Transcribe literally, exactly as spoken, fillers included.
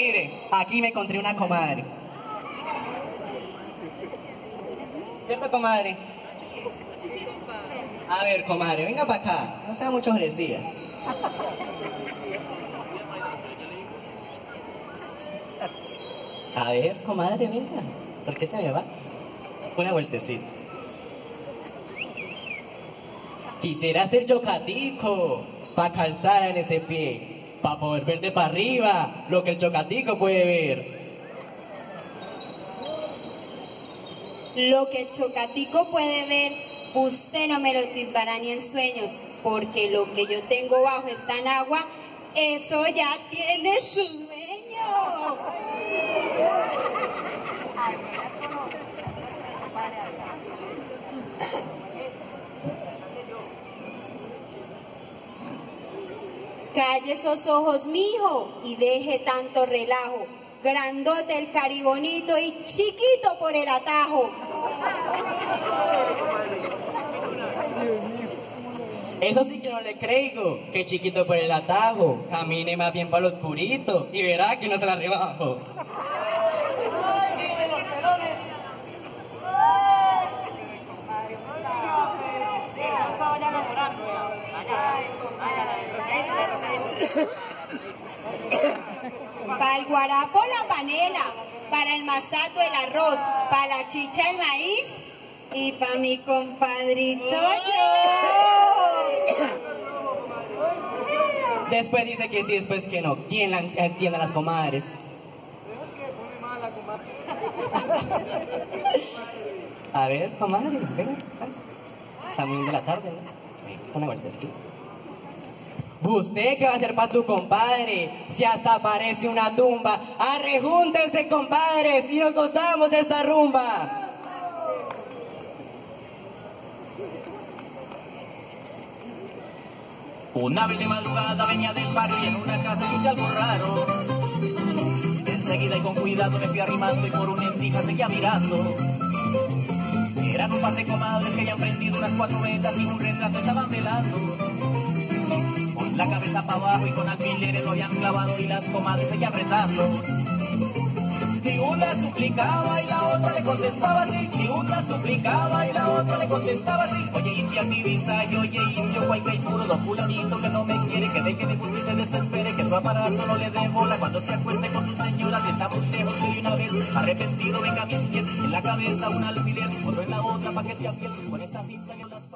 mire, aquí me encontré una comadre. ¿Cierto, comadre? A ver, comadre, venga para acá. No sea mucho agresía. A ver, comadre, venga. ¿Por qué se me va? Una vueltecita. Quisiera hacer chocatico para calzar en ese pie, para poder ver de para arriba lo que el chocatico puede ver. Lo que el chocatico puede ver, usted no me lo atisbará ni en sueños, porque lo que yo tengo bajo está en agua, eso ya tiene su dueño. Calle esos ojos, mijo, y deje tanto relajo. Grandote el caribonito y chiquito por el atajo. Eso sí que no le creo, que chiquito por el atajo. Camine más bien para lo oscurito y verá que no te la rebajo. Para el guarapo la panela, para el masato el arroz, para la chicha el maíz y para mi compadrito yo. Después dice que sí, después que no. ¿Quién la entiende a las comadres? A ver, comadre, venga. Está muy bien de la tarde, ¿no? Una vueltecita. ¿Usted qué va a hacer para su compadre? Si hasta parece una tumba. ¡Arrejúntense, compadres! Y nos gozamos de esta rumba. Una vez de madrugada venía del barrio y en una casa escuché algo raro. Enseguida y con cuidado me fui arrimando y por una endija seguía mirando. Eran un par de comadres que habían prendido unas cuatro velas y un retrato estaban velando. Con la cabeza para abajo y con alfileres lo habían clavado y las comadres seguían rezando. Y una suplicaba y la otra le contestaba así. Y una suplicaba y la otra le contestaba así. Oye, india divisa y oye, indio, guay, y puro, don fulanito que no me quiere, que deje de buscar y se desespere, que su aparato no le dé bola cuando se acueste con su señora, que está muy lejos y de una vez arrepentido venga a mis pies, en la cabeza un alfiler, otro en la otra pa' que se afiel, con esta cinta y en las